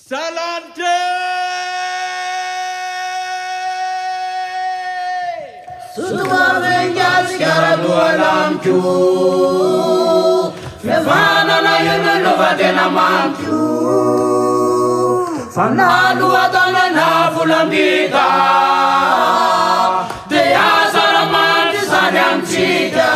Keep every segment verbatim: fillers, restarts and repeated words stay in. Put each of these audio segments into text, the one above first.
Salante! Sutumavengas karadualamku Fevana na yunu lovatena mamku Fanadu atana na fulambita De azaramanti sanyamchika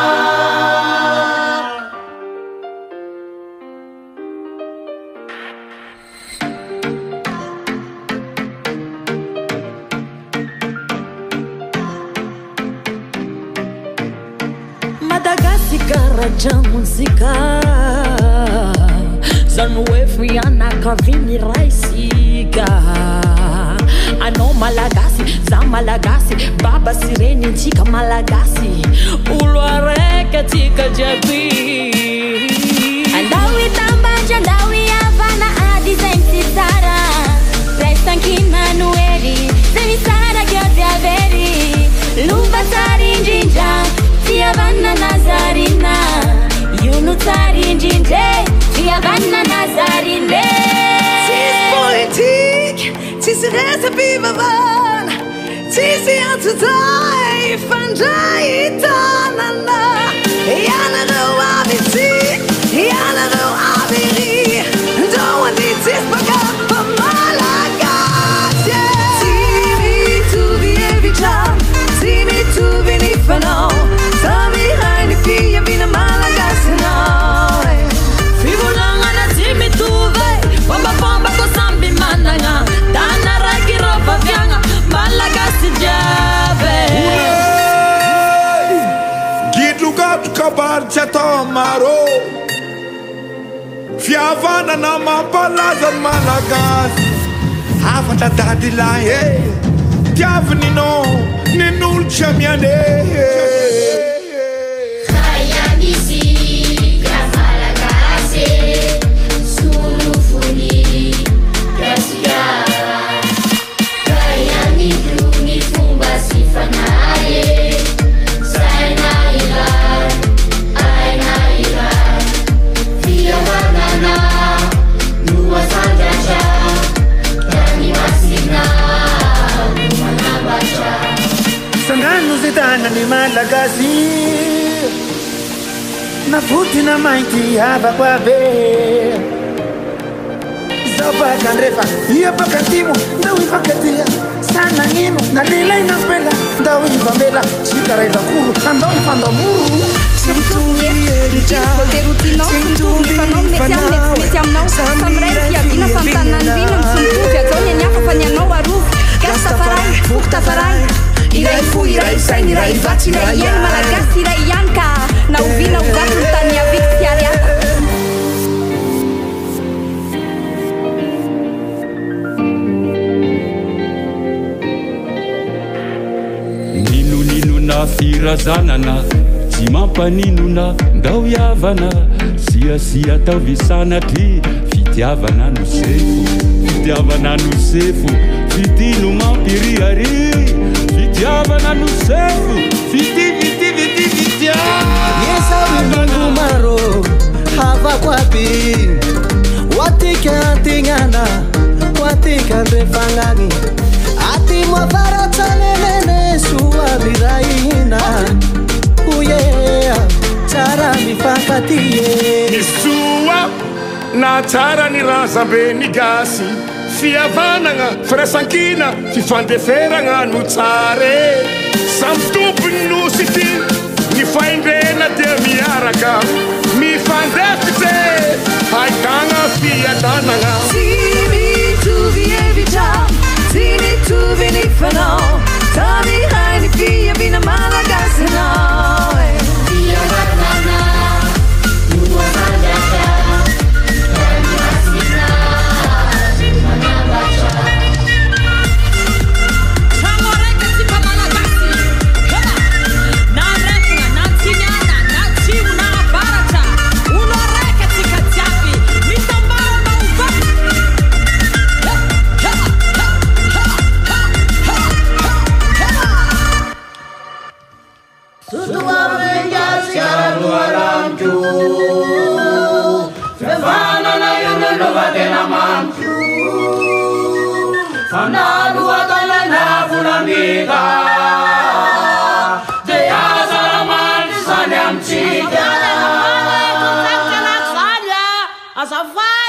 Madagascar jamuzika Zanwefu yana kavini raisika Ano Malagasi, za Malagasi Baba sireni tika Malagasi Ulwareke tika jabi Andawi tambanja, andawi avana adi sensitara Restankina nueri, semisara gyode averi Lumba tari njinja Tia vanna Nazarina, Yunu tari njinje Tia vanna Nazarine Tis politik, tis resa viva van Tis i antudai, fanjai itanana Yana ro aviti, yana ro aviri Doa di tis baga pa Malagas Timi tu vi evita, timi tu vi nifano Tami haini fia vina Malagas now Fibulanga na timi tuve Bomba bomba ko sambi mananga Dana raki ropa vyanga Malagasi jave Gidlugat kabar chatomaro Fiavana na mapalazan Malagasi Afata dadilaye Tiavni no Ninul chamiane Ni Malagasi na futi na maiti hapa kwa be Zaba kandrefa iya pakatimu ndawi pakatia sana nino na lila inaspela ndawi pambela chikara itakuru ndawi pandamuru Simtumie, derutino, simtumie, fanom, metiam, metiam, nau Samrei, kiabina, fantanandino, simtumie, zonia, nyaka, fanyano, waruf Gasta farai, fukta farai Irai fu, irai sain, irai vaci, irai yen Malagasi, irai yanka Na uvina uvatu, tania vixi ariaka Ninu ninu na firazanana Tsy mampaninona ndao iavana Sia sia tao visanatry Fitiavana no sefo Fitiavana no sefo Fitino mampiriary Fitiavana no sefo Fiti viti viti fitiavana Yesa windu maro Hava kwapi Watika tingana Watika ndefangani Ati mwafara tanelene Suwa biraina Uye Tara mifakatie Nisua na tara ni razambe ni gasi Fiavananga, fresankina, fifandeferanga no tsare Samy tompony no sity Ny faindrena dia miaraka Mifandefitse Haitagna fiadanagna Timi tu vi evita, timi tu vi nifano Tami haini fia vina Malagas now Tia vanna Nua Malaga Tani masina Ha! manalo atanana volamika de azaramany zany amitsika azafady